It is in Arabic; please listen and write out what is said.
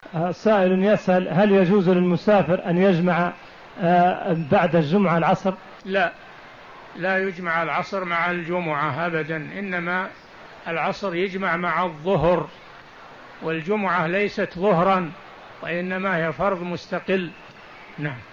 سائل يسأل: هل يجوز للمسافر أن يجمع بعد الجمعة العصر؟ لا، لا يجمع العصر مع الجمعة أبدا، إنما العصر يجمع مع الظهر، والجمعة ليست ظهرا وإنما هي فرض مستقل. نعم.